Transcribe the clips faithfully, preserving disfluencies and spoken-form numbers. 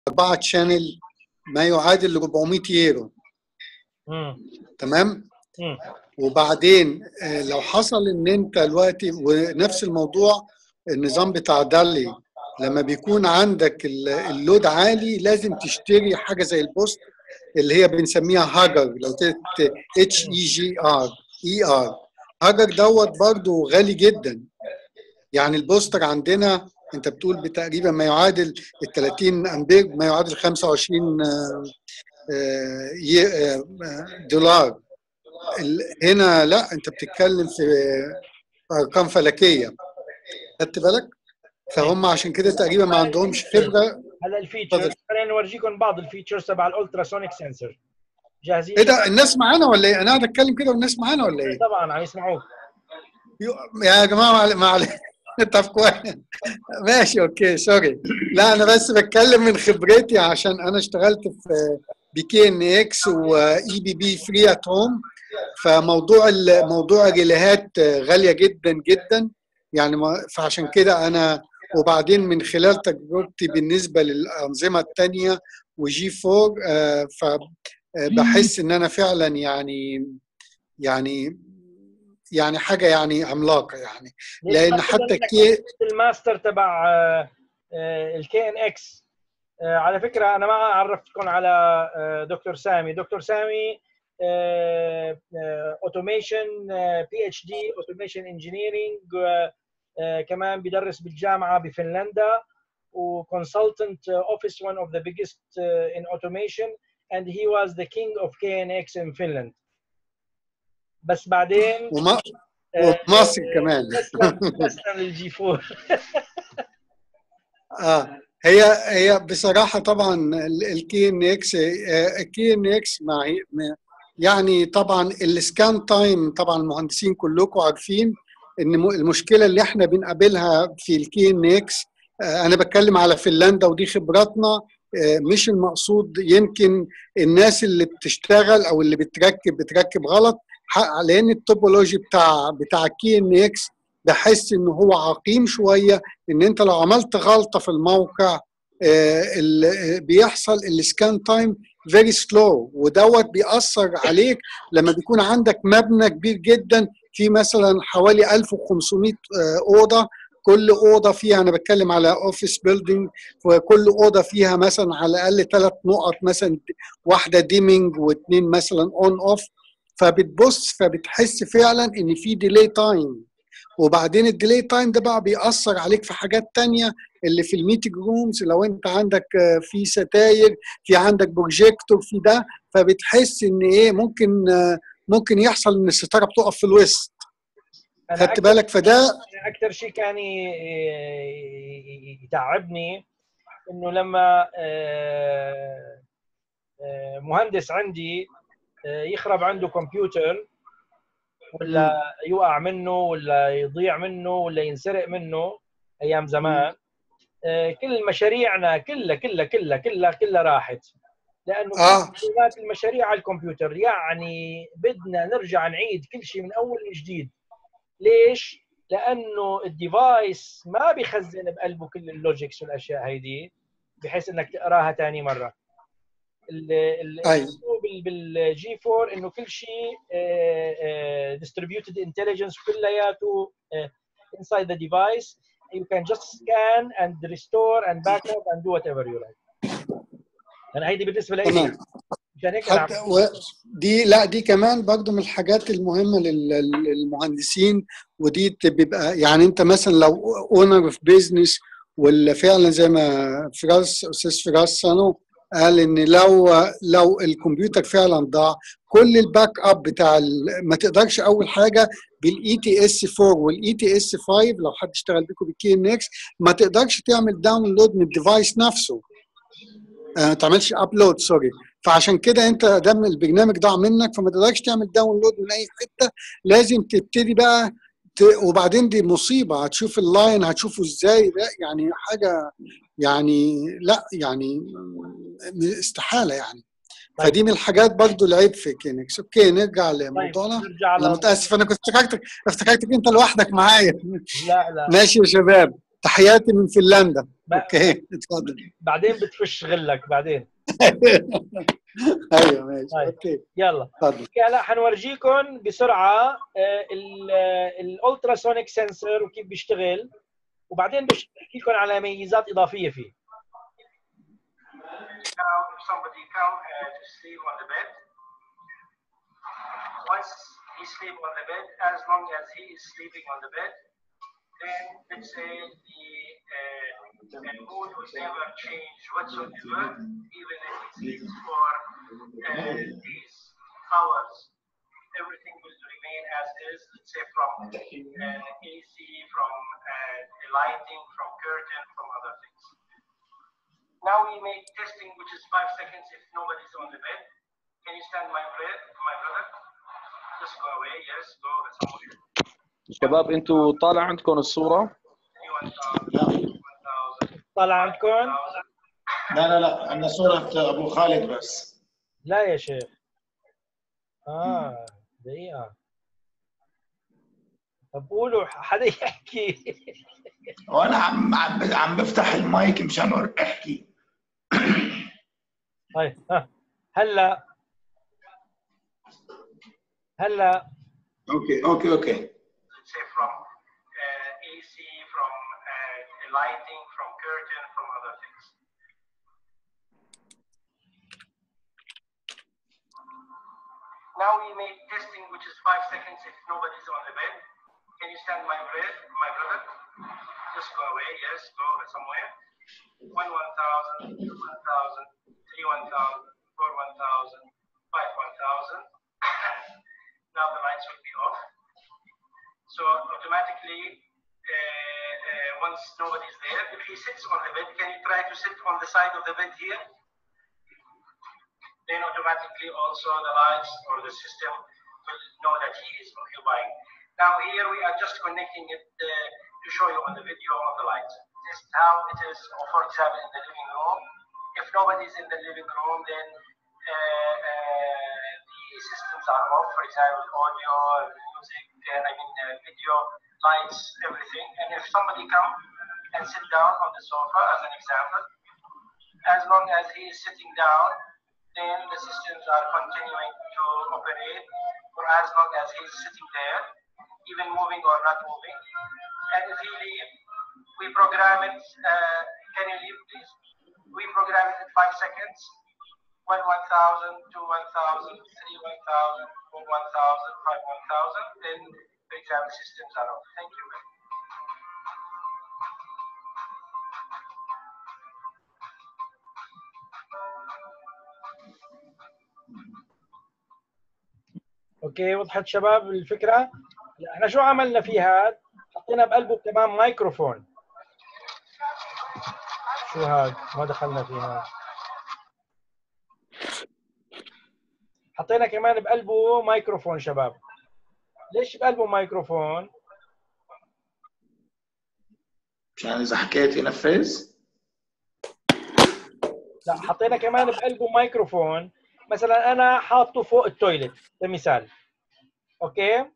أربعة شانل ما يعادل أربعمية يورو. مم. تمام. مم. وبعدين آه، لو حصل ان انت دلوقتي، ونفس الموضوع النظام بتاع دالي، لما بيكون عندك ال- اللود عالي لازم تشتري حاجه زي البوست اللي هي بنسميها هاجر. لو اتش اي جي ار اي ار هاجر دوت برضو غالي جدا. يعني البوستر عندنا انت بتقول بتقريبا ما يعادل ال ثلاثين امبير، ما يعادل خمسة وعشرين آه، آه، ي- آه، دولار. ال- هنا لا، انت بتتكلم في ارقام فلكيه، خدت بالك؟ فهم عشان كده تقريبا ما عندهمش خبره. هلا الفيتشرز، خلينا نورجيكم بعض الفيتشرز تبع الالتراسونيك سنسور. جاهزين؟ ايه ده، الناس معانا ولا ايه؟ انا قاعد اتكلم كده والناس معانا ولا ايه؟ طبعا عم يسمعوك. يو- يا جماعه معل... معل... طب كويس، ماشي اوكي سوري. لا انا بس بتكلم من خبرتي، عشان انا اشتغلت في بي ان اكس واي بي بي فري ات هوم. فموضوع ال- موضوع الريليهات غاليه جدا جدا يعني. ما- فعشان كده انا، وبعدين من خلال تجربتي بالنسبه للانظمه الثانيه وجي أربعة، آه، فبحس ان انا فعلا يعني يعني يعني حاجه يعني عملاقه يعني. لان حتى كي الماستر تبع الكي ان اكس. على فكره انا ما عرفتكم على آه، دكتور سامي. دكتور سامي اوتوميشن بي اتش دي اوتوميشن انجينيرنج، كمان بيدرس بالجامعه بفنلندا، وكونسلتنت اوفيس one of the biggest uh, in automation, and he was the king of كي إن إكس in Finland. بس بعدين وما ومصر كمان. تسلم تسلم للجي أربعة. اه هي هي بصراحه طبعا الكي ان اكس الكي ان اكس مع يعني طبعا السكان تايم. طبعا المهندسين كلكم عارفين ان المشكله اللي احنا بنقابلها في الكي ان اكس، انا بتكلم على فنلندا ودي خبراتنا، مش المقصود يمكن الناس اللي بتشتغل او اللي بتركب بتركب غلط، لان التوبولوجي بتاع بتاع الكي ان اكس بحس ان هو عقيم شويه. ان انت لو عملت غلطه في الموقع بيحصل السكان تايم فيري سلو، ودوت بيأثر عليك لما بيكون عندك مبنى كبير جدا في مثلا حوالي ألف وخمسمية اوضه. كل اوضه فيها، انا بتكلم على اوفيس بيلدينج، وكل اوضه فيها مثلا على الاقل ثلاث نقط، مثلا واحده ديمينج واثنين مثلا اون اوف. فبتبص فبتحس فعلا ان في ديلي تايم. وبعدين الديلي تايم ده بقى بيأثر عليك في حاجات تانية اللي في الميتنج رومز. لو انت عندك في ستاير، في عندك بروجيكتور في ده، فبتحس ان ايه ممكن ممكن يحصل ان الستاره بتقف في الوسط. خدت بالك؟ فده اكثر شيء كان يتعبني انه لما مهندس عندي يخرب عنده كمبيوتر، ولا يوقع منه، ولا يضيع منه، ولا ينسرق منه ايام زمان. كل مشاريعنا كلها كلها كلها كلها كلها راحت، لانه آه. كل المشاريع على الكمبيوتر. يعني بدنا نرجع نعيد كل شيء من اول وجديد. ليش؟ لانه الديفايس ما بيخزن بقلبه كل اللوجيكس والاشياء هيدي بحيث انك تقراها ثاني مره. الاسلوب بالجي أربعة انه كل شيء distributed intelligence كلياته inside the device. You can just scan and restore and back up and do whatever you like. انا هيدي بالنسبه لي تمام. عشان هيك حتى و... دي لا دي كمان برضو من الحاجات المهمه للمهندسين. ودي بيبقى يعني انت مثلا لو اونر اوف بيزنس، ولا فعلا زي ما فراس استاذ فراس صنو قال ان لو لو الكمبيوتر فعلا ضاع، كل الباك اب بتاع ما تقدرش اول حاجه بالاي تي اس أربعة والاي تي اس خمسة. لو حد اشتغل بيكم بالكي ان اكس ما تقدرش تعمل داونلود من الديفايس نفسه، ما تعملش ابلود سوري. فعشان كده انت دام البرنامج ضاع منك فما تقدرش تعمل داونلود من اي حته، لازم تبتدي بقى ت... وبعدين دي مصيبه، هتشوف اللاين هتشوفه ازاي ده يعني حاجه يعني لا يعني استحاله يعني. طيب. فدي من الحاجات برضو العيب في كينكس. اوكي نرجع لموضوعنا. طيب نرجع انا متاسف، انا كنت افتكرتك افتكرتك انت لوحدك معايا. لا لا ماشي يا شباب. تحياتي من فنلندا. ب... اوكي اتفضل. بعدين بتفش غلك بعدين. ايوه ماشي طيب. اوكي يلا اتفضل. هلا حنورجيكم بسرعه الالتراسونيك سنسور وكيف بيشتغل، وبعدين بحكي لكم على ميزات اضافيه فيه. Now if somebody come uh, to sleep on the bed, once he sleep on the bed, as long as he is sleeping on the bed, then let's say the uh, the mood will never change whatsoever, even if he sleeps for uh, days, hours. Everything will remain as is, let's say from uh, A C, from uh, the lighting, from curtain, from other things. Now we make testing, which is five seconds if nobody's on the bed. Can you stand my brother? My brother? Just go away. Yes, go somewhere. شباب انتوا طالع عندكم الصورة؟ طالع عندكم؟ لا لا لا عندنا صورة أبو خالد بس. لا يا شيخ. آه دقيقة. طب قولوا حدا يحكي. وأنا عم عم عم بفتح المايك مشان أحكي. طيب ها هلا هلا. أوكي أوكي أوكي. Say from uh, A C, from uh, lighting, from curtain, from other things. Now we make testing, which is five seconds if nobody's on the bed. Can you stand my brother? My brother? Just go away. Yes, go somewhere. One one thousand, two one thousand, three one thousand, four one thousand, five one thousand. Now the lights will be off. So automatically, uh, uh, once nobody's there, if he sits on the bed, can you try to sit on the side of the bed here? Then automatically also the lights or the system will know that he is occupying. Now here we are just connecting it uh, to show you on the video of the lights. This is how it is, for example, in the living room. If nobody's in the living room, then uh, uh, the systems are off, for example, audio, music, and I mean uh, video, lights, everything. And if somebody come and sit down on the sofa, as an example, as long as he is sitting down, then the systems are continuing to operate for as long as he is sitting there, even moving or not moving. And if he leaves, we program it. Uh, can you leave, please? We program it in five seconds. One one thousand, two one thousand, three one thousand, four one thousand, five one thousand. Then the exam systems are off. Thank you. اوكي وضحت شباب الفكره؟ احنا شو عملنا فيها؟ حطينا بقلبه كمان مايكروفون. شو هذا؟ ما دخلنا فيها. حطينا كمان بقلبه مايكروفون شباب. ليش بقلبه مايكروفون؟ مشان إذا حكيت ينفذ؟ لا حطينا كمان بقلبه مايكروفون. مثلا انا حاطه فوق التويلت كمثال. اوكي؟ آه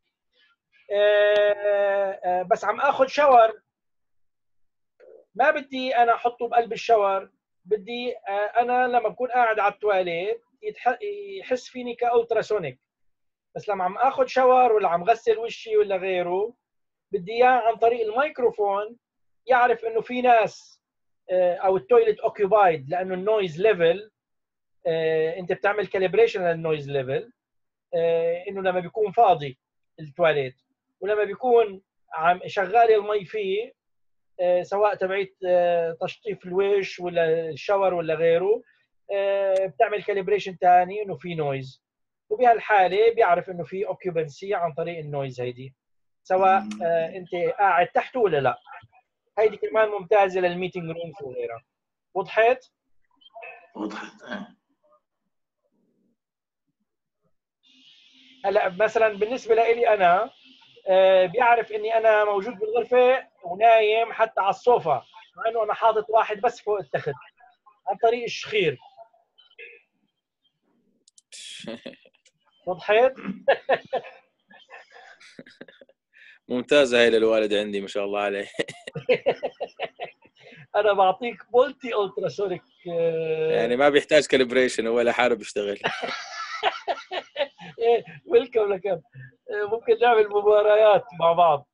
آه بس عم اخذ شاور، ما بدي انا احطه بقلب الشاور، بدي آه انا لما بكون قاعد على التواليت يحس فيني كالتراسونيك. بس لما عم اخذ شاور ولا عم غسل وشي ولا غيره، بدي اياه عن طريق الميكروفون يعرف انه في ناس آه او التويلت اوكيوبايد، لانه النويز ليفل آه انت بتعمل كاليبريشن للنويز ليفل، آه انه لما بيكون فاضي التواليت ولما بيكون عم شغال المي فيه آه سواء تبعت آه تشطيف الوش ولا الشاور ولا غيره، آه بتعمل كاليبريشن ثاني انه في نويز، وبهالحاله بيعرف انه في اوكيوبنسي عن طريق النويز هيدي، سواء آه انت قاعد تحته ولا لا. هيدي كمان ممتازه للميتنج رومز وغيرها. وضحت؟ وضحت ايه. هلا مثلا بالنسبه لي انا آه بيعرف اني انا موجود بالغرفه ونايم حتى على الصوفه، مع انه انا حاطط واحد بس فوق التخت عن طريق الشخير. وضحت؟ ممتازة هاي للوالد عندي ما شاء الله عليه. انا بعطيك مولتي التراسونيك يعني ما بيحتاج كاليبريشن، هو لحاله بيشتغل. ويلكم لك. ممكن نعمل مباريات مع بعض.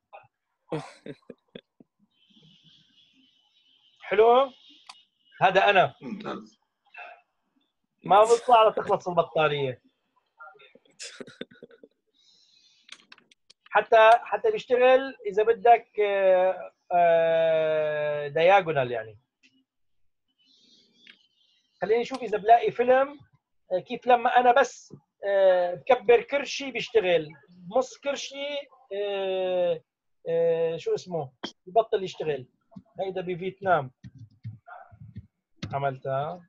حلو. هذا انا ممتاز. ما بطلع لتخلص البطاريه. حتى حتى بيشتغل اذا بدك دياجونال يعني. خليني اشوف اذا بلاقي فيلم كيف لما انا بس بكبر كرشي بيشتغل، نص كرشي شو اسمه يبطل يشتغل. هيدا بفيتنام عملتها.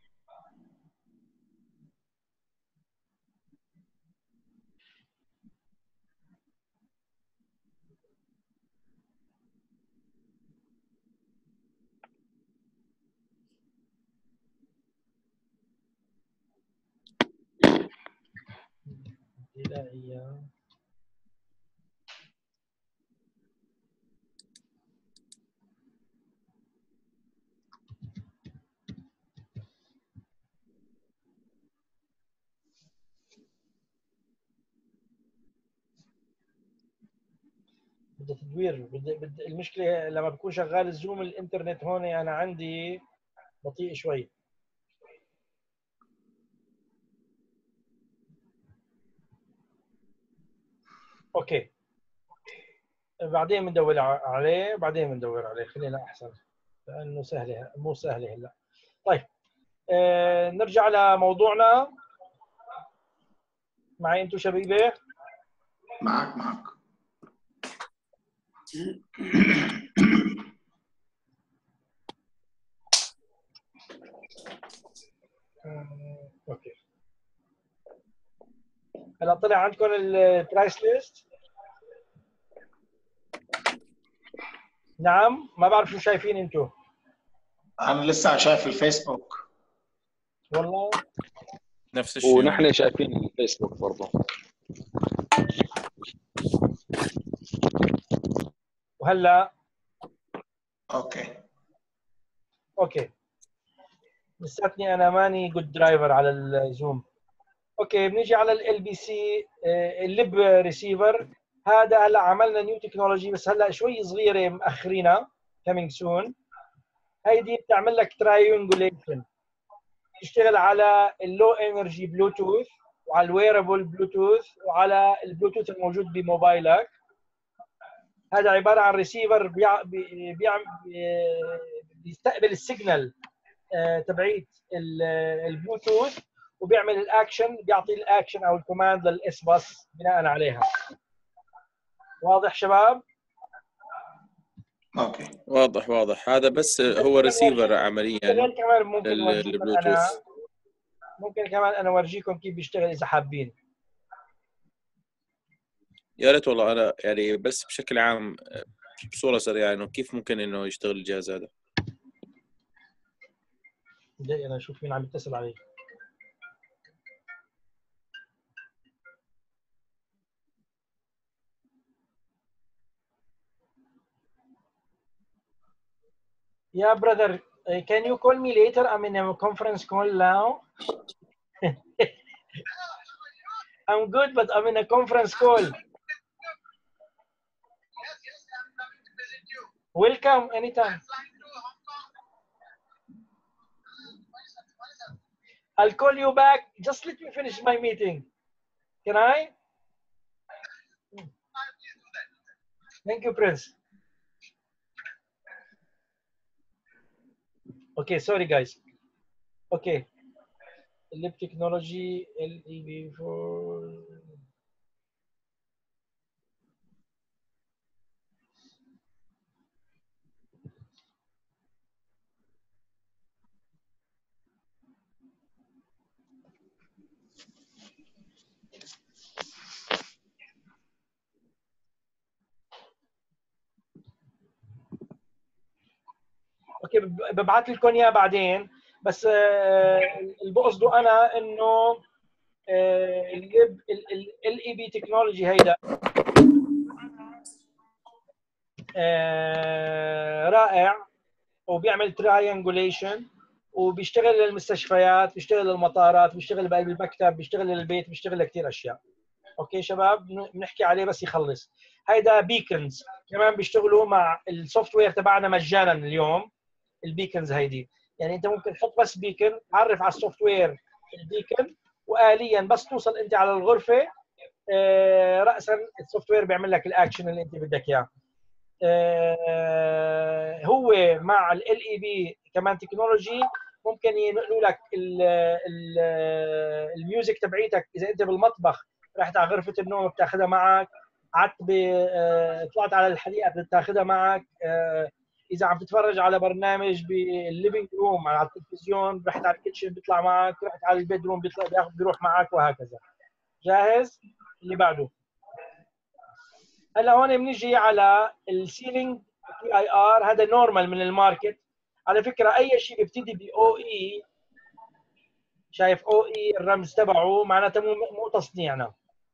ابتدائية. بدها تدوير. بدي بدي المشكلة لما بكون شغال الزوم الانترنت هون انا عندي بطيء شوي. اوكي بعدين بندور عليه بعدين بندور عليه خلينا احسن لانه سهله مو سهله هلا. طيب آه نرجع لموضوعنا. معي انتم شبيبه؟ معك معك. آه، اوكي هلا طلع عندكم البرايس ليست؟ نعم. ما بعرف شو شايفين انتم. انا لسه شايف الفيسبوك. والله نفس الشيء. ونحن شايفين الفيسبوك برضه. وهلا اوكي اوكي لساتني انا ماني جود درايفر على الزوم. اوكي بنيجي على ال بي سي الليب ريسيفر. هذا هلا عملنا نيو تكنولوجي بس هلا شوي صغيره مأخرينها كامينج سون. هيدي بتعمل لك تراينجوليشن، تشتغل على اللو انرجي بلوتوث وعلى الويربل بلوتوث وعلى البلوتوث الموجود بموبايلك. هذا عباره عن ريسيفر بيع... بيعمل بيستقبل السيجنال تبعيت البلوتوث وبيعمل الاكشن، بيعطي الاكشن او الكوماند للاس باس بناء عليها. واضح شباب؟ اوكي واضح واضح. هذا بس هو ريسيفر عمليا كمان ممكن اورجيكم انا للبلوتوث. ممكن كمان انا اورجيكم كيف بيشتغل اذا حابين. يا ريت والله. انا يعني بس بشكل عام بصوره سريعه انه كيف ممكن انه يشتغل الجهاز هذا. دقيقة انا اشوف مين عم يتصل علي. Yeah, brother, uh, can you call me later? I'm in a conference call now. I'm good, but I'm in a conference call. Welcome anytime. I'll call you back. Just let me finish my meeting. Can I? Thank you, Prince. Okay, sorry guys. Okay. Lip technology L E V four. اوكي ببعث لكم اياه بعدين. بس اللي بقصده انا انه الليب ال اي بي تكنولوجي هيدا آه رائع، وبيعمل تراينجوليشن، وبيشتغل للمستشفيات، بيشتغل للمطارات، بيشتغل بقلب المكتب، بيشتغل للبيت، بيشتغل لكثير اشياء. اوكي شباب، بنحكي عليه بس يخلص. هيدا بيكنز كمان بيشتغلوا مع السوفت وير تبعنا مجانا اليوم. البيكنز هيدي يعني انت ممكن تحط بس بيكن، عرف على السوفت وير البيكن، واليا بس توصل انت على الغرفه آه راسا السوفت وير بيعمل لك الاكشن اللي انت بدك اياه. آه هو مع ال اي بي كمان تكنولوجي ممكن ينقلوا لك ال ال الميوزك تبعيتك. اذا انت بالمطبخ رحت على غرفه النوم بتاخذها معك، قعدت آه طلعت على الحديقه بتاخذها معك، آه اذا عم تتفرج على برنامج بالليفينج روم على التلفزيون، رحت على الكيتشن بيطلع معك، رحت على البيد روم بيطلع بياخذ بيروح معك، وهكذا. جاهز؟ اللي بعده. هلا هون بنيجي على السيلينج بي اي ار. هذا نورمال من الماركت على فكره. اي شيء بيبتدي باو اي، شايف او اي الرمز تبعه، معناته مو مو تصنيعنا.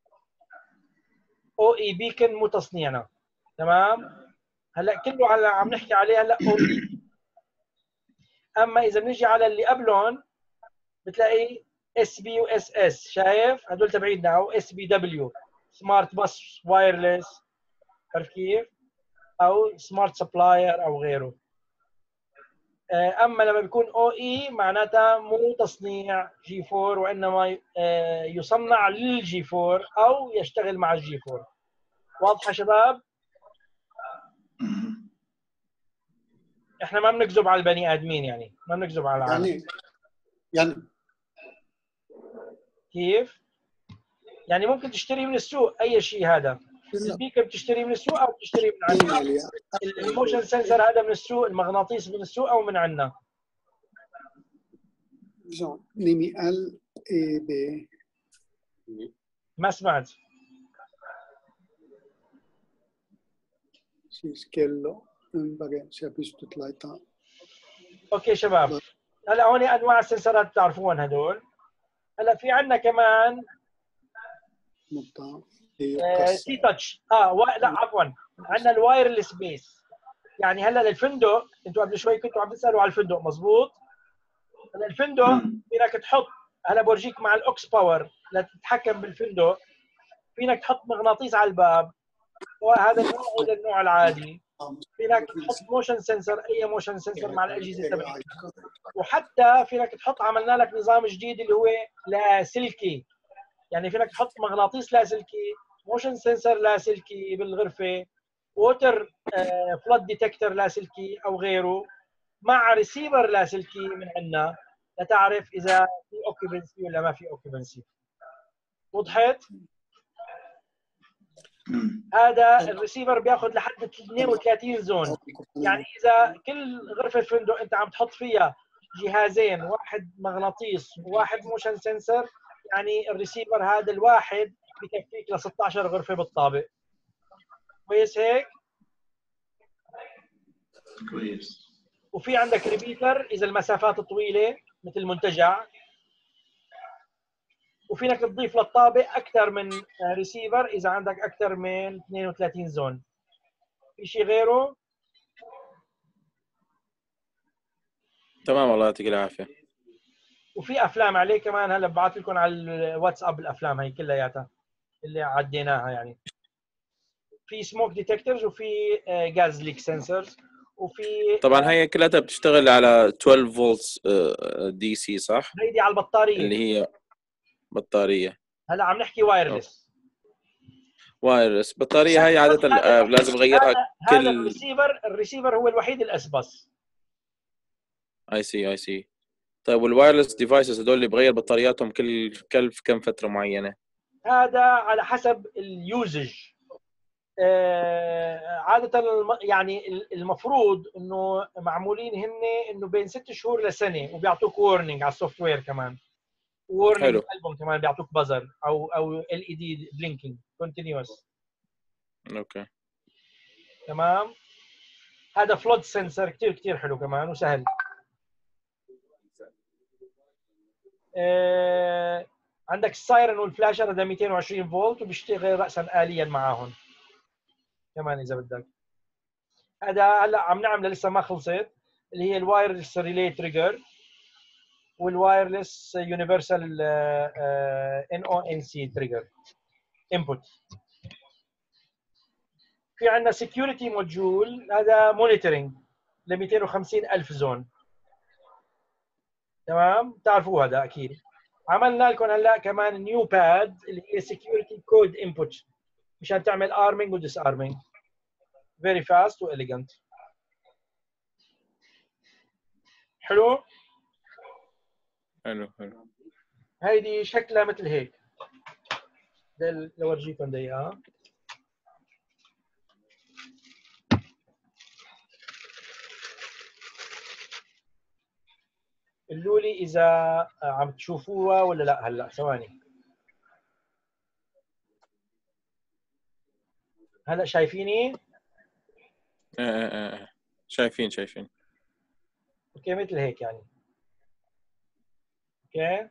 او اي بيكن مو تصنيعنا، تمام؟ هلا كله على عم نحكي عليه هلا او اي. اما اذا بنيجي على اللي قبلهم بتلاقي اس بي واس اس، شايف؟ هدول تبعيدنا، او اس بي دبليو، سمارت باس وايرلس، عرفت كيف؟ او سمارت سبلاير او غيره. اما لما بيكون او اي معناتها مو تصنيع جي فور، وانما يصنع للجي فور او يشتغل مع الجي فور. واضحه شباب؟ احنا ما بنكذب على البني ادمين، يعني ما بنكذب على العالم. يعني يعني كيف؟ يعني ممكن تشتري من السوق اي شيء. هذا البيكر بتشتري من السوق او بتشتري من عندنا. الموشن سنسر هذا من السوق، المغناطيس من السوق او من عندنا. نيمي اي بي ما سمعت. سكيلو باغي سيرفيس تطلع. اوكي شباب، هلا هون انواع السنسرات بتعرفون هدول. هلا في عندنا كمان سي تاتش. اه و... لا عفوا، عندنا الوايرلس بيس. يعني هلا للفندق، انتوا قبل شوي كنتوا عم تسالوا على الفندق، مزبوط؟ هلا الفندق فينك تحط، هلا بورجيك مع الاوكس باور لتتحكم بالفندق. فينك تحط مغناطيس على الباب، وهذا النوع ولا النوع العادي. فينك تحط موشن سنسر، اي موشن سنسر مع الاجهزه تبعتك. وحتى فينك تحط، عملنا لك نظام جديد اللي هو لاسلكي. يعني فينك تحط مغناطيس لاسلكي، موشن سنسر لاسلكي بالغرفه، ووتر فلود ديتكتور لاسلكي او غيره، مع ريسيفر لاسلكي من عندنا لتعرف اذا في اوكيبنسي ولا ما في اوكيبنسي. وضحت؟ هذا الريسيفر بياخذ لحد اثنين وثلاثين زون. يعني اذا كل غرفه فندق انت عم تحط فيها جهازين، واحد مغناطيس وواحد موشن سنسر، يعني الريسيفر هذا الواحد بكفيك ل ستة عشر غرفه بالطابق. كويس هيك؟ كويس. وفي عندك ريبيتر اذا المسافات طويله مثل منتجع. وفينك تضيف للطابق اكثر من ريسيفر اذا عندك اكثر من اثنين وثلاثين زون. في شيء غيره؟ تمام، الله يعطيك العافيه. وفي افلام عليه كمان، هلا ببعث لكم على الواتساب الافلام هي كلياتها اللي عديناها. يعني في سموك ديتكتورز، وفي جاز ليك سنسرز، وفي طبعا هي كلها بتشتغل على اثناشر فولت دي سي، صح؟ هيدي على البطاريه اللي هي بطاريه. هلا عم نحكي وايرلس. وايرلس بطاريه هاي عاده لازم اغيرها هذا كل. هذا الريسيفر الريسيفر هو الوحيد الاسبس. اي سي اي سي. طيب والوايرلس ديفايسز هدول اللي بغير بطارياتهم كل كل كم فتره معينه؟ هذا على حسب اليوزج. آه عاده يعني المفروض انه معمولين هن انه بين ست شهور لسنه، وبيعطوك وورنينج على السوفت وير كمان. وورنينج البوم كمان بيعطوك بازر او او ال اي دي بلينكينج كونتينيوس. اوكي تمام. هذا فلود سنسر كثير كثير حلو كمان وسهل. آه عندك السايرن والفلاشر، هذا مئتين وعشرين فولت وبيشتغل راسا آليا معاهم كمان اذا بدك. هذا هلا عم نعمل لسه ما خلصت، اللي هي الوايرلس ريلي تريجر والوايرلس يونيفرسال ان او ان سي تريجر انبوت. في عندنا سكيورتي موديول، هذا مونيتورنج ل مئتين وخمسين ألف زون. تمام، بتعرفوا هذا اكيد. عملنا لكم هلا كمان نيو باد اللي هي سكيورتي كود انبوت مشان تعمل ارمينج وديس ارمينج. فيري فاست واليجنت. حلو. حلو حلو. هيدي شكلها مثل هيك. ده لو ارجيكم ده اياها. قولوا لي اذا عم تشوفوها ولا لا. هلا ثواني. هلا شايفيني؟ ايه ايه ايه إيه. شايفين شايفين. اوكي مثل هيك يعني. اوكي.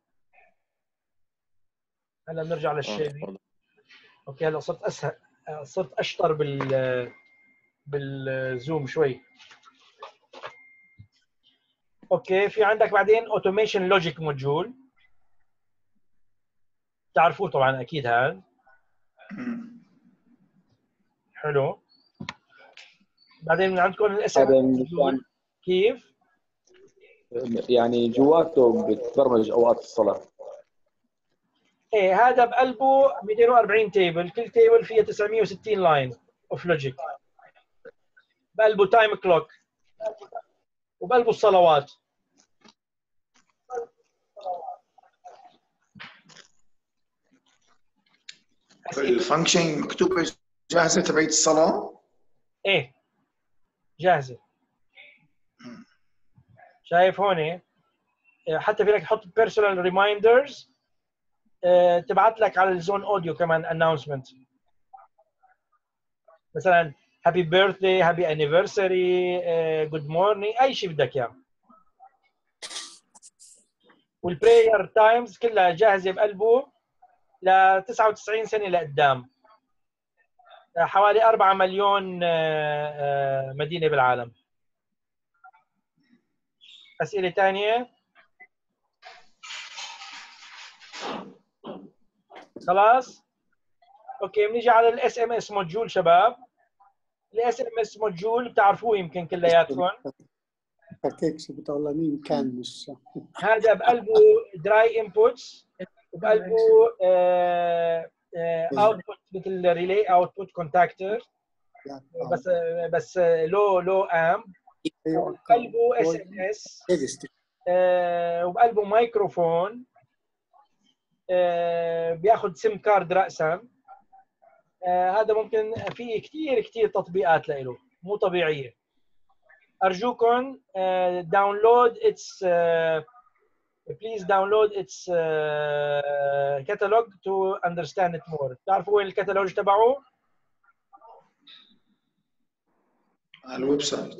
هلا بنرجع للشيرنج. اوكي هلا صرت اسهل، صرت اشطر بال بالزوم شوي. اوكي في عندك بعدين اوتوميشن لوجيك موديول، تعرفوه طبعا اكيد هذا. حلو. بعدين من عندكم الاس ام هذا موديول. كيف؟ يعني جواته بتبرمج اوقات الصلاه. ايه هذا بقلبه مئتين وأربعين تيبل، كل تيبل فيها تسعمئة وستين لاين اوف لوجيك. بقلبه تايم كلوك، وبقلبه الصلوات. الفانكشن مكتوبه جاهزه تبعت الصلاه. ايه جاهزه. شايف هون حتى فيك تحط بيرسونال ريمايندرز، تبعت لك على الزون اوديو كمان اناونسمنت، مثلا هابي بيرثداي، هابي انيفرساري، جود مورنينج، اي شيء بدك اياه. والبراير تايمز كلها جاهزه بقلبه ل تسعة وتسعين سنه لقدام، حوالي أربعة مليون مدينه بالعالم. اسئله ثانيه؟ خلاص. اوكي بنيجي على الاس ام اس موديول شباب. الاس ام اس موديول بتعرفوه يمكن كلياتكم. باكيتس بتقولين كان مش هذا بقلبه دراي انبوتس، وبقلبه اوتبوت مثل ريلي اوتبوت كونتاكتور، بس بس لو لو ام. وبقلبه اس ام اس، وبقلبه مايكروفون، بياخذ سيم كارد راسا. هذا ممكن في كثير كثير تطبيقات له مو طبيعيه. ارجوكم داونلود اتس please download its uh, catalog to understand it more. تعرفوا وين الكتالوج تبعه؟ على الويب سايت.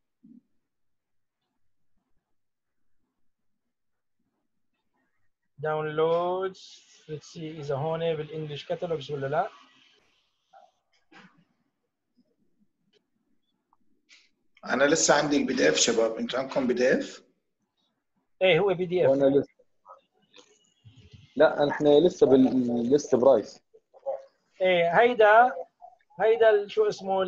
downloads. let's see اذا هون بالانجلش كتالوجز ولا لا. انا لسه عندي البي دي اف شباب، انتوا عندكم بي دي اف؟ ايه هو بي دي اف. وانا لسه لا احنا لسه بالليست برايس. ايه هيدا هيدا شو اسمه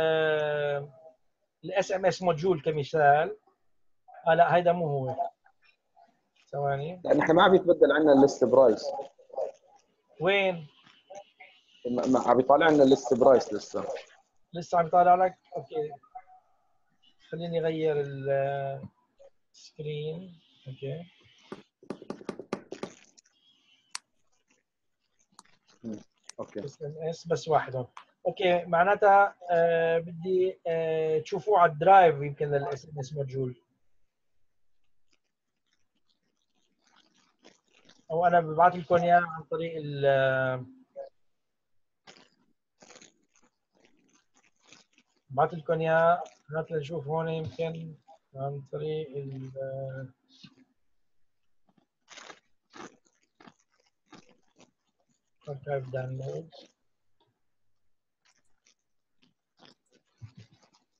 الاس ام اس موديول كمثال. اه لا هيدا مو هو. ثواني. لان احنا ما عم يتبدل عنا الليست برايس. وين؟ ما عم يطلع لنا الليست برايس لسه. لسه عم يطلع لك. اوكي خليني اغير السكرين. اوكي اوكي اس ام اس بس واحد هون. اوكي معناتها آه بدي آه تشوفوه على الدرايف يمكن للاس ام اس موديول، او انا ببعث لكم اياه عن طريق ال ببعث لكم اياه. هات لنشوف هون يمكن عن طريق ال archive downloads.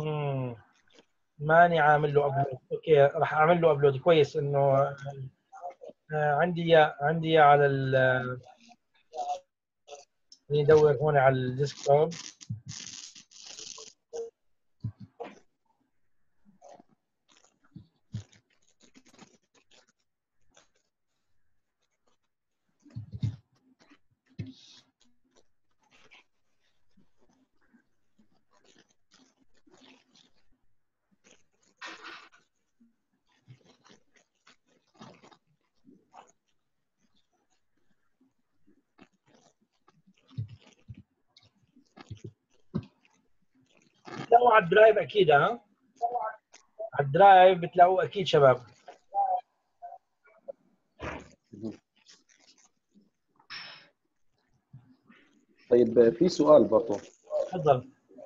مم. ماني عامل له ابلود. اوكي راح اعمل له ابلود. كويس انه آه، عندي إياه- عندي إياه على ال ندور هون على الديسكتوب. بتلاقوا على الدرايف اكيد. ها على الدرايف بتلاقوه اكيد شباب. طيب في سؤال برضه. تفضل.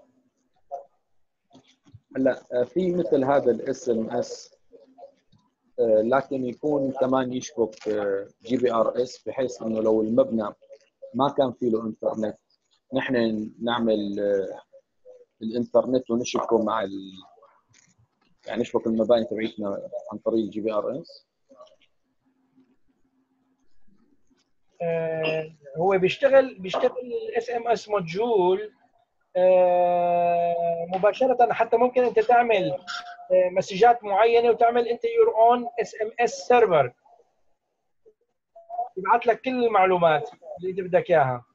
هلا في مثل هذا الاس ام اس لكن يكون كمان يشبك جي بي ار اس، بحيث انه لو المبنى ما كان فيه له انترنت نحن نعمل الانترنت ونشبكه مع ال... يعني نشبك المباني تبعتنا عن طريق الجي بي ار اس. آه هو بيشتغل بيشتغل الاس ام اس موديول مباشره. حتى ممكن انت تعمل آه مسجات معينه وتعمل انت يور اون اس ام اس سيرفر يبعث لك كل المعلومات اللي انت بدك اياها.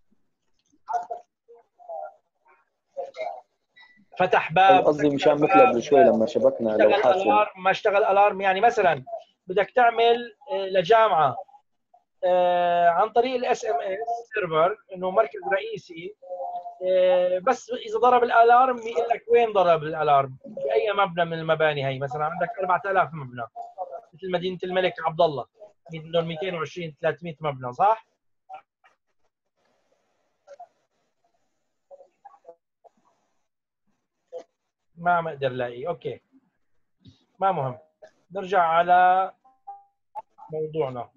فتح باب، قصدي مشان سكر مثل قبل باب، شوي لما شبكنا اشتغل لوحات. الارم ما اشتغل الارم. يعني مثلا بدك تعمل آه، لجامعه آه، عن طريق الاس ام اس سيرفر انه مركز رئيسي، آه، بس اذا ضرب الالارم بيقول لك وين ضرب الالارم في اي مبنى من المباني هي. مثلا عندك أربعة آلاف مبنى مثل مدينه الملك عبد الله، بدهم مئتين وعشرين ثلاثمئة مبنى صح؟ ما عم اقدر الاقي. اوكي ما مهم، نرجع على موضوعنا.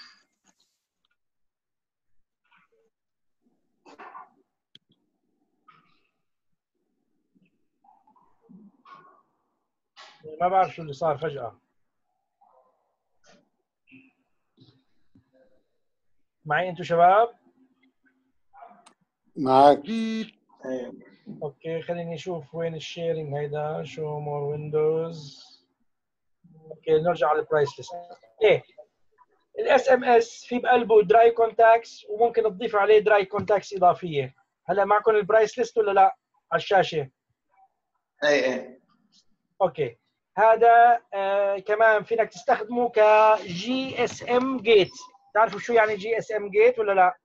ما بعرف شو اللي صار فجأة. معي انتم شباب؟ معاك. اوكي خليني اشوف وين الشيرنج. هيدا شو مور ويندوز. اوكي نرجع على البرايس ليست. ايه الاس ام اس في بقلبه دراي كونتاكس وممكن تضيف عليه دراي كونتاكس اضافيه. هلا معكم البرايس ليست ولا لا على الشاشه؟ اي اي اوكي هذا آه كمان فينك تستخدمه كجي اس ام جيت. تعرفوا شو يعني جي اس ام جيت ولا لا؟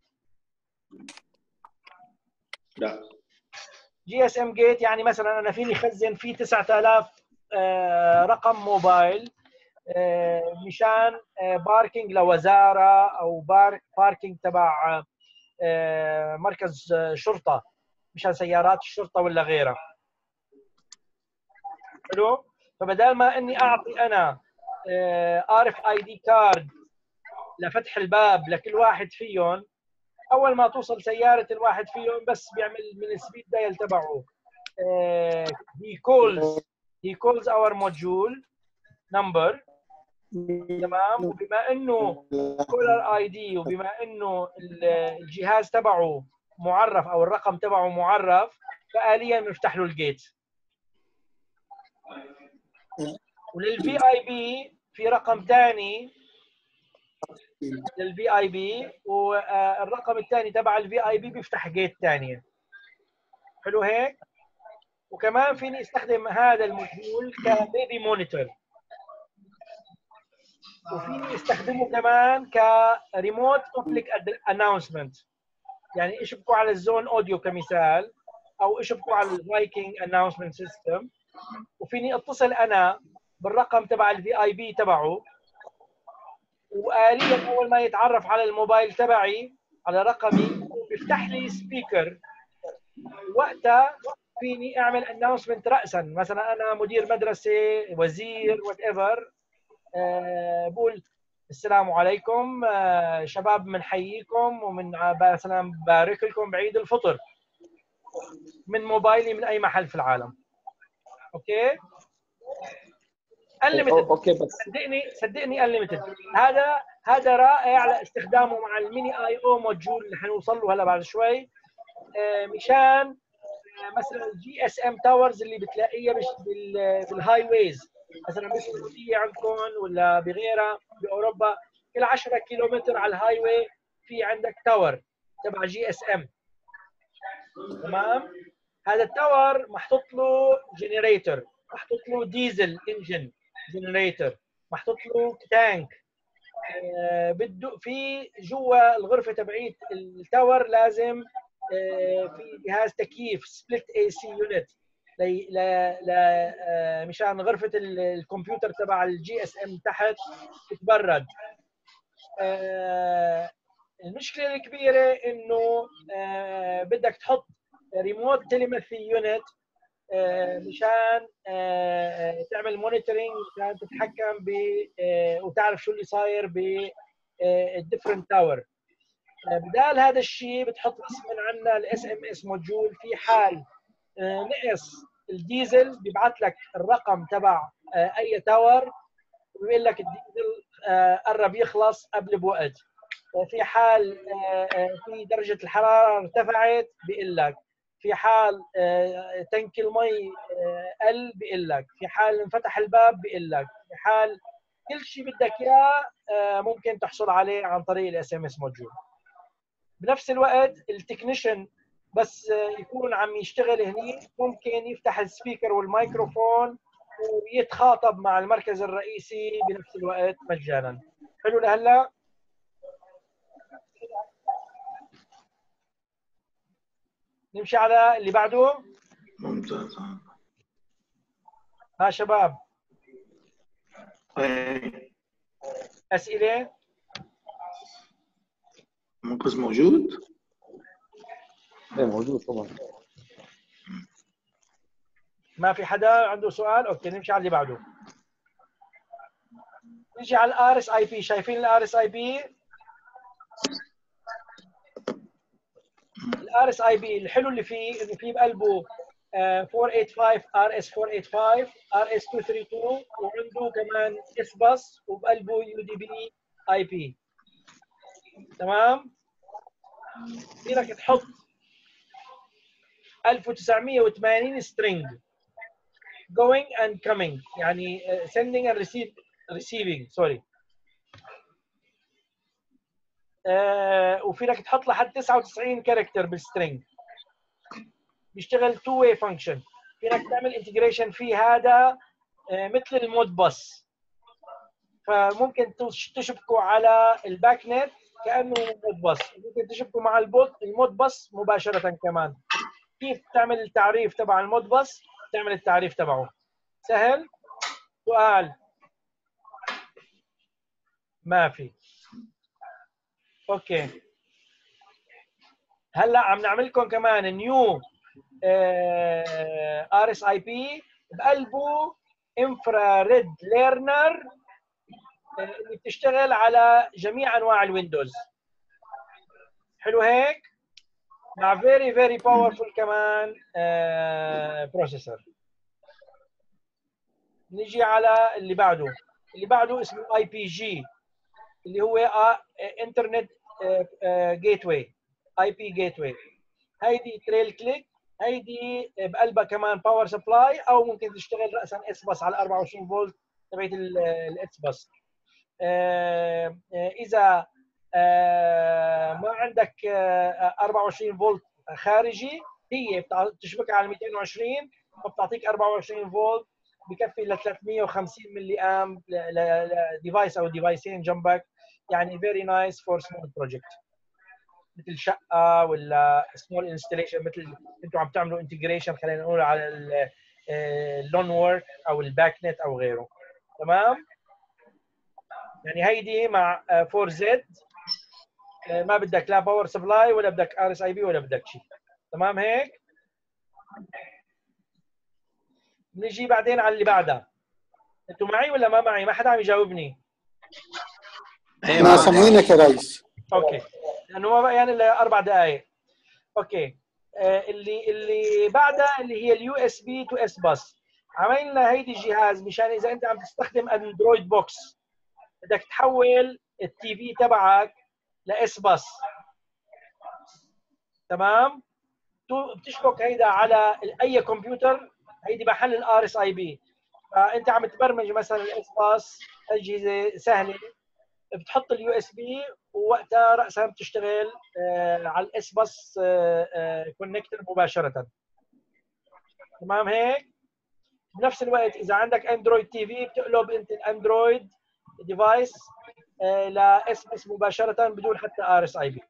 لا. جي اس ام جيت يعني مثلا انا فيني خزن فيه تسعة آلاف آه رقم موبايل آه مشان آه باركينج لوزاره او بار باركينج تبع آه مركز شرطه مشان سيارات الشرطه ولا غيرها. حلو. فبدال ما اني اعطي انا ار اف اي دي كارد لفتح الباب لكل واحد فيهم، اول ما توصل سياره الواحد فيهم بس بيعمل من السبيد دايل تبعه هي كولز هي كولز اور موديول نمبر. تمام. وبما انه كولر اي دي وبما انه الجهاز تبعه معرف او الرقم تبعه معرف فآليا بنفتح له الجيت. وللفي اي بي في رقم ثاني للفي اي بي، والرقم الثاني تبع الفي اي بي بيفتح جيت ثانيه. حلو هيك. وكمان فيني استخدم هذا الموديول كبيبي مونيتور، وفيني استخدمه كمان كريموت بابليك اناونسمنت. يعني اشبكوا على الزون اوديو كمثال او اشبكوا على الفايكنج اناونسمنت سيستم، وفيني اتصل انا بالرقم تبع الفي اي بي تبعه، واليا اول ما يتعرف على الموبايل تبعي على رقمي بيفتح لي سبيكر. وقتها فيني اعمل اناونسمنت راسا، مثلا انا مدير مدرسه وزير وات ايفر، أه بقول السلام عليكم أه شباب بنحييكم ومن مثلا بارك لكم بعيد الفطر من موبايلي من اي محل في العالم. اوكي انليمتد. اوكي بس صدقني صدقني انليمتد. هذا هذا رائع لاستخدامه مع الميني اي او موديول اللي حنوصل له هلا بعد شوي. آه مشان مثلا الجي اس ام تاورز اللي بتلاقيها بالهاي ويز مثلا بالسعوديه عندكم ولا بغيرها باوروبا، كل عشرة كيلومتر على الهاي واي في عندك تاور تبع جي اس ام. تمام. هذا التاور محطوط له جنريتور، محطوط له ديزل انجن جنريتور، محطوط له تانك. آه بده في جوا الغرفه تبعيت التاور لازم آه في جهاز تكييف سبليت اي سي يونت ل ل مشان غرفه الكمبيوتر تبع الجي اس ام تحت تتبرد. آه المشكله الكبيره انه آه بدك تحط ريموت تيليماثي يونت آه مشان آه تعمل مونيتورنج، مشان تتحكم ب آه وتعرف شو اللي صاير ب الديفرنت تاور. بدال هذا الشيء بتحط غصبا عنا الاس ام اس موديول. في حال آه نقص الديزل بيبعث لك الرقم تبع آه اي تاور وبيقول لك الديزل آه قرب يخلص قبل بوقت. في حال في درجة الحرارة ارتفعت بيقول لك، في حال تنك المي قل بيقول لك، في حال انفتح الباب بيقول لك، في حال كل شيء بدك اياه ممكن تحصل عليه عن طريق الاس ام اس موديول. بنفس الوقت التكنيشن بس يكون عم يشتغل هني ممكن يفتح السبيكر والميكروفون ويتخاطب مع المركز الرئيسي بنفس الوقت مجانا. حلو لهلا؟ نمشي على اللي بعده. ممتاز. ها شباب ايه أسئلة؟ منقذ موجود؟ ايه موجود طبعا. ما في حدا عنده سؤال؟ اوكي نمشي على اللي بعده. نجي على الار اس اي بي. شايفين الار اس اي بي؟ الار اس اي بي الحلو اللي فيه انه فيه بقلبه أربعمية وخمسة وثمانين ار اس أربعمية وخمسة وثمانين ار اس مئتين وثلاثة وثلاثين وعنده كمان اس باس وبقلبه يو دي بي اي بي. تمام. فينك تحط ألف وتسعمية وثمانين سترينج going and coming، يعني sending and receive receiving سوري. آه وفينك تحط لحد تسعة وتسعين كاركتر بالسترينج. بيشتغل تو واي فانكشن. فينك تعمل انتجريشن في هذا آه مثل المود باس، فممكن تشبكوا على الباك نت كانه مود باس، ممكن تشبكوا مع البوت المود باس مباشره كمان. كيف تعمل التعريف تبع المود باس؟ تعمل التعريف تبعه سهل. سؤال؟ ما في. اوكي هلا عم نعمل لكم كمان نيو ار اس اي بي بقلبه انفراريد ليرنر اللي بتشتغل على جميع انواع الويندوز. حلو هيك؟ مع فيري فيري باورفول كمان بروسيسور. نيجي على اللي بعده. اللي بعده اسمه اي بي جي اللي هو انترنت جيت واي، اي بي جيت واي. هيدي تريل كليك، هيدي بقلبها كمان باور سبلاي او ممكن تشتغل راسا اس باس على أربعة وعشرين فولت تبعت الاس باس. اذا ما عندك أربعة وعشرين فولت خارجي هي بتشبكها على مئتين وعشرين فبتعطيك أربعة وعشرين فولت بكفي ل ثلاثمية وخمسين ملي امب لديفايس او ديفايسين جنبك. يعني فيري نايس فور سمول بروجكت مثل شقه ولا سمول انستليشن، مثل انتم عم تعملوا انتجريشن خلينا نقول على اللون وورك او الباك نت او غيره. تمام. يعني هيدي مع فور زد ما بدك لا باور سبلاي ولا بدك ار اس اي بي ولا بدك شيء. تمام هيك؟ نجي بعدين على اللي بعدها. انتوا معي ولا ما معي؟ ما حدا عم يجاوبني. احنا سامعينك يا ريس. اوكي لانه ما بقى يعني الا اربع دقائق. اوكي آه اللي اللي بعدها اللي هي اليو اس بي تو اس باس. عملنا هيدي الجهاز مشان اذا انت عم تستخدم اندرويد بوكس بدك تحول التي في تبعك لاس باس. تمام؟ بتشبك هيدا على اي كمبيوتر، هيدي محل الار اس اي بي. فانت عم تبرمج مثلا الاس باس، اجهزه سهله، بتحط اليو اس بي ووقتها راسها بتشتغل على الاس باس كونكتر مباشره. تمام هيك؟ بنفس الوقت اذا عندك اندرويد تي في بتقلب انت الاندرويد ديفايس لاس باس مباشره بدون حتى ار اس اي بي.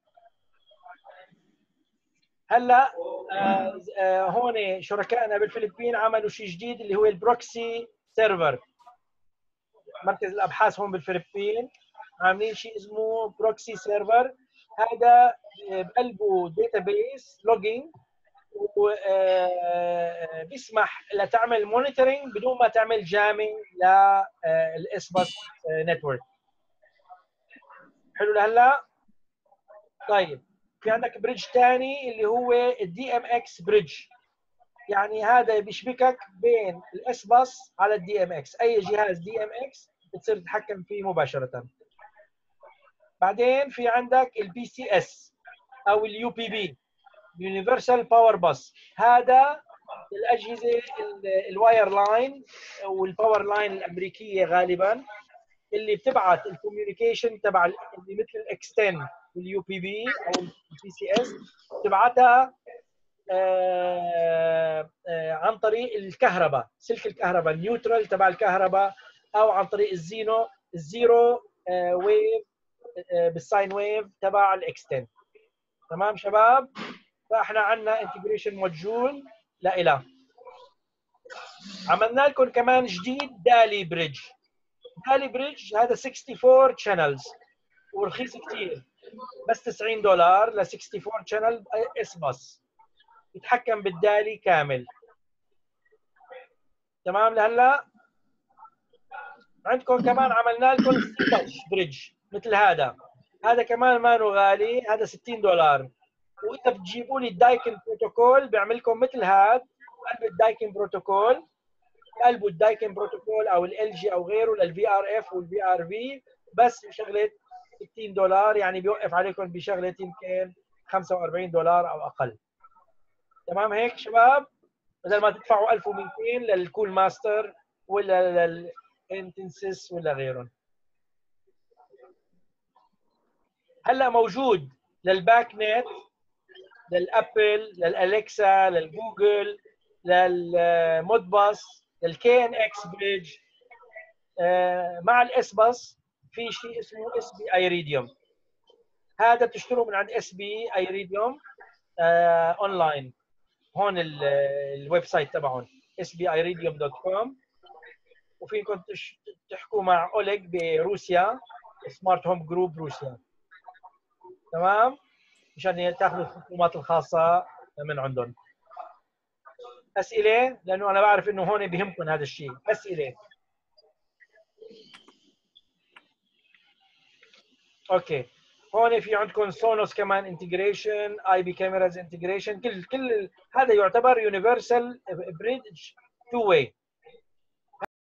هلا آه آه هون شركائنا بالفلبين عملوا شيء جديد اللي هو البروكسي سيرفر. مركز الابحاث هون بالفلبين عاملين شيء اسمه بروكسي سيرفر. هذا بقلبه داتابيس لوجينج وبيسمح لتعمل مونيتورنج بدون ما تعمل جامينج للاس باس نتورك. حلو لهلا؟ طيب في عندك بريدج ثاني اللي هو الدي ام اكس بريدج. يعني هذا بيشبكك بين الاس باس على الدي ام اكس، اي جهاز دي ام اكس بتصير تتحكم فيه مباشره. بعدين في عندك البي سي اس او اليو بي بي، يونيفرسال باور باس. هذا الاجهزه الواير لاين والباور لاين الامريكيه غالبا اللي بتبعت الكوميونيكيشن تبع اللي مثل الاكستن واليو بي بي او البي سي اس، بتبعتها آه آه عن طريق الكهرباء، سلك الكهرباء النيوترال تبع الكهرباء، او عن طريق الزينو الزيرو آه ويف آه بالساين ويف تبع الاكستن. تمام شباب؟ فاحنا عندنا انتجريشن موديول لإله. عملنا لكم كمان جديد دالي بريدج. دالي بريدج هذا أربعة وستين شانلز ورخيص كثير، بس تسعين دولار ل أربعة وستين شانل اس باس، يتحكم بالدالي كامل. تمام لهلا؟ عندكم كمان عملنا لكم سي تاتش بريدج مثل هذا. هذا كمان ما غالي، هذا ستين دولار، واذا بتجيبوا لي الدايكن بروتوكول بيعمل لكم مثل هذا قلب الدايكن بروتوكول، قلبوا الدايكن بروتوكول او ال جي او غيره للفي ار اف والفي ار في، بس بشغله ستين دولار، يعني بيوقف عليكم بشغله يمكن خمسة وأربعين دولار او اقل. تمام هيك شباب؟ بدل ما تدفعوا ألف ومئتين للكول ماستر ولا للانتنسس ولا غيرهم. هلا موجود للباك نت، للابل، للالكسا، للجوجل، للمودباس، للكي ان اكس بريدج. مع الاس باس في شيء اسمه اس بي ايريديوم. هذا بتشتروه من عند اس بي ايريديوم اونلاين. هون الويب سايت تبعهم اس بي ايريديوم دوت كوم، وفيكم تحكوا مع اوليج بروسيا، سمارت هوم جروب روسيا. تمام؟ مشان تاخذوا الخصومات الخاصه من عندهم. اسئله؟ لانه انا بعرف انه هون بيهمكم هذا الشيء. اسئله؟ اوكي. هون في عندكم سونوس كمان انتجريشن، اي بي كاميراز انتجريشن، كل كل هذا يعتبر يونيفرسال بريدج تو واي.